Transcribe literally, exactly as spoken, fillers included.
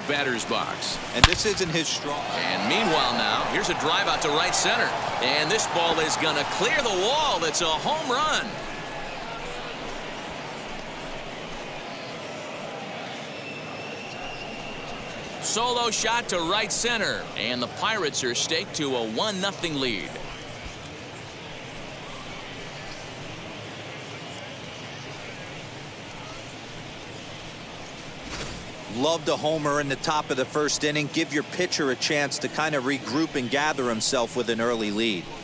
batter's box. And this isn't his strong. And meanwhile now, here's a drive out to right center. And this ball is going to clear the wall. It's a home run. Solo shot to right center. And the Pirates are staked to a one nothing lead. Loved a homer in the top of the first inning. Give your pitcher a chance to kind of regroup and gather himself with an early lead.